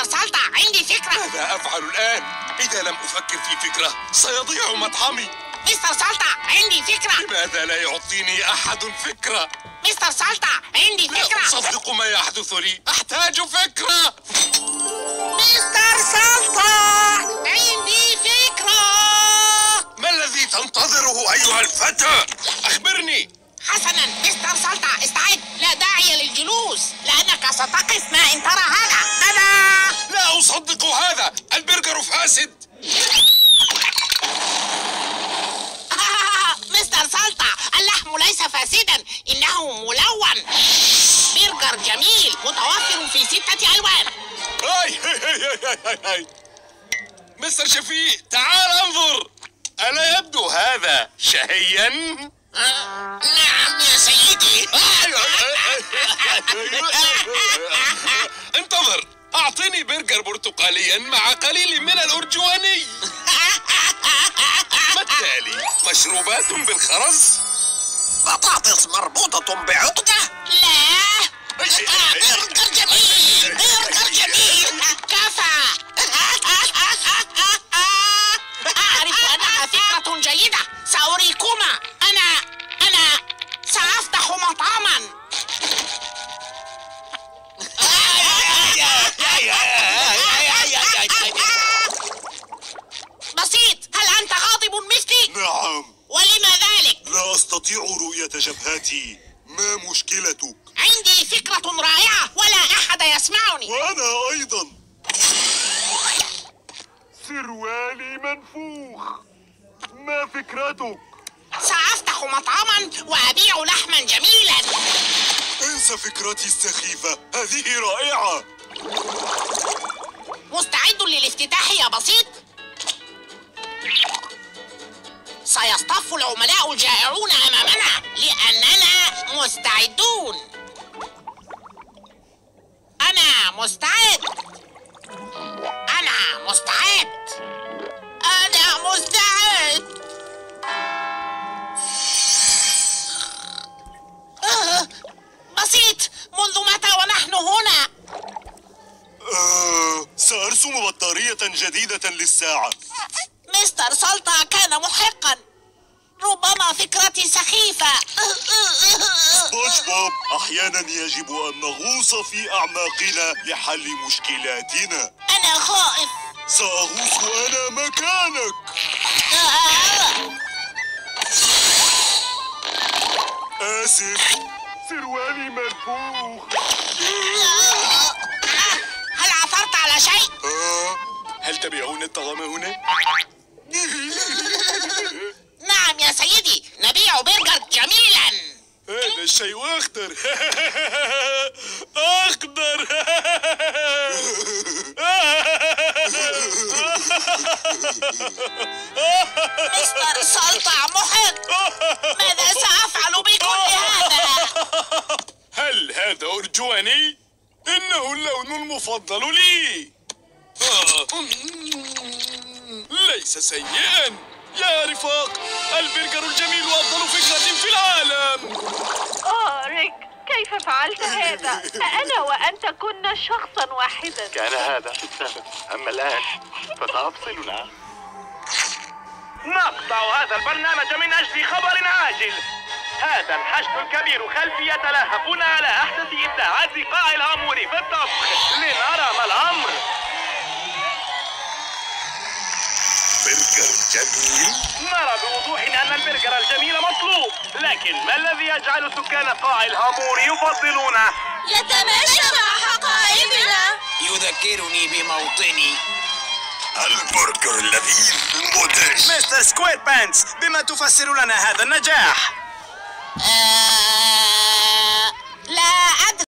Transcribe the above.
مستر سلطة، عندي فكرة. ماذا أفعل الآن؟ إذا لم أفكر في فكرة سيضيع مطعمي. مستر سلطة، عندي فكرة. لماذا لا يعطيني أحد فكرة؟ مستر سلطة، عندي فكرة. لا أصدق ما يحدث لي، أحتاج فكرة. مستر سلطة، عندي فكرة. ما الذي تنتظره أيها الفتى؟ أخبرني. حسنا مستر سلطة، استعد، لا داعي للجلوس لأنك ستقف ما إن ترى هذا. لا أصدق هذا، البرجر فاسد. مستر سلطة، اللحم ليس فاسدا، إنه ملون. برجر جميل متوفر في 6 ألوان. هاي مستر شفيق، تعال انظر. ألا يبدو هذا شهيا؟ نعم يا سيدي. انتظر، أعطني برجر برتقاليا مع قليل من الأرجواني. ما التالي؟ مشروبات بالخرز؟ بطاطس مربوطة بعقدة؟ لا، برجر جميل، برجر جميل. كفى. أعرف أنها فكرة جيدة، سأريكما. أنا سأفتح مطعما. بسيط، هل أنت غاضب مثلي؟ نعم. ولم ذلك؟ لا أستطيع رؤية جبهتي. ما مشكلتك؟ عندي فكرة رائعة ولا أحد يسمعني. وأنا أيضا. سروالي منفوخ. ما فكرتك؟ سأفتح مطعما وأبيع لحما جميلا. انسى فكرتي السخيفة، هذه رائعة. مستعد للافتتاح يا بسيط؟ سيصطف العملاء الجائعون أمامنا لأننا مستعدون. أنا مستعد. أنا مستعد. أنا مستعد. بسيط، منذ متى ونحن هنا؟ سأرسم بطارية جديدة للساعة. مستر سلطة كان محقا، ربما فكرتي سخيفة. سبونج بوب، أحيانا يجب أن نغوص في أعماقنا لحل مشكلاتنا. أنا خائف. سأغوص أنا مكانك. آسف، سروالي منفوخ. هل عثرت على شيء؟ هل تبيعون الطعام هنا؟ نعم يا سيدي، نبيع برجر جميلا. هذا الشيء أخضر. أخضر. مستر سلطة محق، ماذا سأفعل بكل هذا؟ هل هذا أرجواني؟ إنه اللون المفضل لي. ليس سيئا يا رفاق، البرجر الجميل أفضل فكرة في العالم. ريك، كيف فعلت هذا؟ أنا وأنت كنا شخصا واحدا. كان هذا السبب، أما الآن فتفصلنا. نقطع هذا البرنامج من أجل خبر عاجل. هذا الحشد الكبير خلفي يتلهفون على أحدث إبداعات قاع الهامور في الطبخ. لنرى ما الأمر. برجر جميل؟ نرى بوضوح أن البرجر الجميل مطلوب، لكن ما الذي يجعل سكان قاع الهامور يفضلونه؟ يتماشى مع حقائبنا. يذكرني بموطني. البرجر اللذيذ مدهش. مستر سكوير بانتس، بما تفسر لنا هذا النجاح؟ لا أدري.